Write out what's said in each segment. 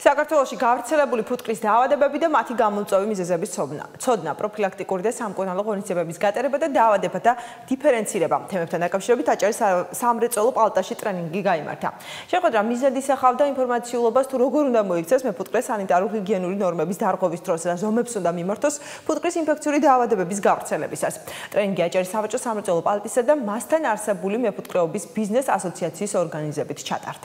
საქართველოში გავრცელებული ფუტკრის დაავადებები და მათი გამომწვევი მიზეზების ცოდნა, პროფილაქტიკური და სამკურნალო ღონისძიებების გატარება და დაავადებათა დიფერენცირება. თემებთან დაკავშირებით აჭარის სამრეწველო პალატაში ტრენინგი გაიმართა. შეხვედრა მიზნად ისახავდა ინფორმაციულობას თუ როგორ უნდა მოიქცეს მეფუტკრეს სანიტარულ-ჰიგიენური ნორმების დარღვევის დროს და ზომებს უნდა მიმართოს ფუტკრის ინფექციური დაავადებების გავრცელებისას. ტრენინგი აჭარის სავაჭრო სამრეწველო პალატისა და მასთან არსებული მეფუტკრეობის ბიზნეს ასოციაციის ორგანიზებით ჩატარდა.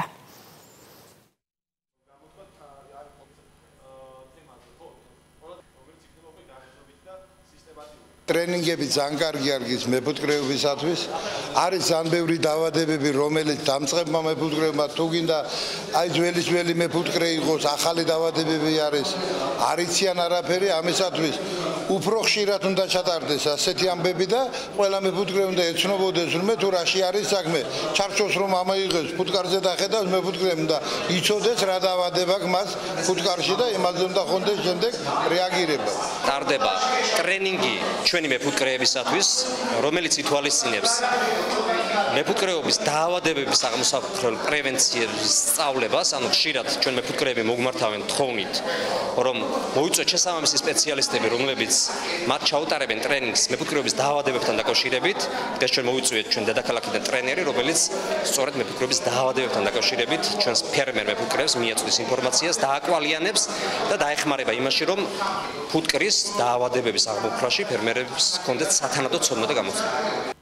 ტრენინგები ძალიან კარგი არის მეფუტკრეობისათვის. არის ძალიან ბევრი დაავადებები, რომელიც დამწყებმა მეფუტკრეებმა თუ გინდა აი ძველი მეფუტკრე იყოს, ახალი დაავადებები არის. არიციან არაფერი, ამისათვის უფრო ხშირად უნდა ჩატარდეს ასეთი ამბები და ყველა მეფუტკრე უნდა ეცნობოდეს, რომ თუ რაში არის საქმე. ჩარჩოს რომ ამაიღებს ფუტკარზე დახედავს მეფუტკრემ და იცოდეს რა დაავადება აქვს მას ფუტკარში და იმაზე უნდა ხონდეს შემდეგ რეაგირება. ტარდება ტრენინგი ჩვენი მეფუტკრეებისათვის, რომელიც ითვალისწინებს მეფუტკრეობის დაავადებების აღმოსახველ პრევენციის სწავლებას, ანუ ხშირად ჩვენ მეფუტკრეები მოგმართავენ თხოვნით, რომ მოიწვიოთ შესაბამისი სპეციალისტები, რომლებიც მათ ჩაუტარებენ ტრენინგს მეფუტკრეობის დაავადებებთან დაკავშირებით. დღეს ჩვენ მოვიწვიეთ ჩვენ დედაქალაქიდან ტრენერი, რომელიც სწორედ მეფუტკრეობის დაავადებებთან დაკავშირებით ჩვენს ფერმერ მეფუტკრეებს მიაწვდის ინფორმაციას, დააკვალიანებს და დაეხმარება იმაში, რომ ფუტკრის დაავადებების აღმოფხვრაში ფერმერებს ჰქონდეთ სათანადო ცოდნა და გამოცდილება.